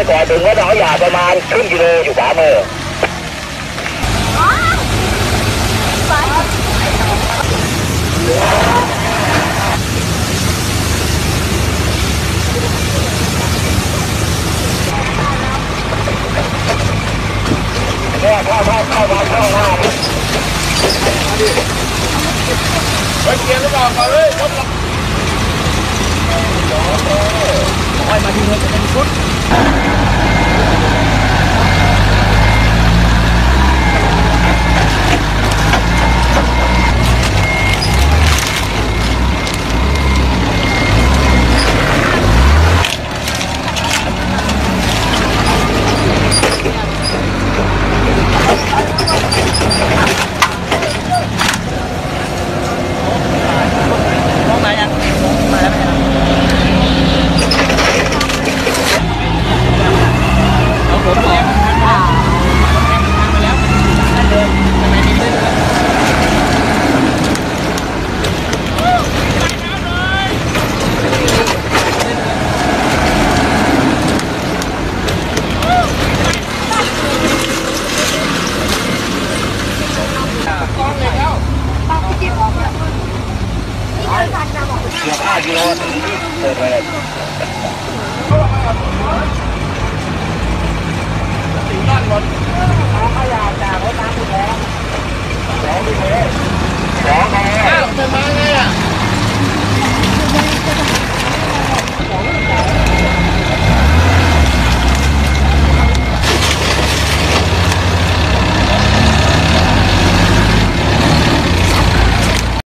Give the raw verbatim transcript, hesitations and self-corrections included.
ก่อนถึงวัดหนองหยาประมาณครึ่งกิโลอยู่ขวามือเนี่ยเข้าเข้าเข้ามาเข้ามาเฮ้ยเกียร์หรือเปล่ามาเลยรถเราไปมาดีเลยจะเป็นชุดเกือบห้ากิโลถึงเปิดไปเลยถึงด้านบน